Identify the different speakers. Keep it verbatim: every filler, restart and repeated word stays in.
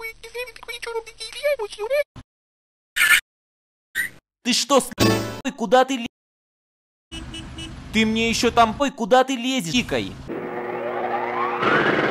Speaker 1: Ты что, с***й, куда ты лезешь? Ты мне еще там, ой, куда ты лезешь, Кикай?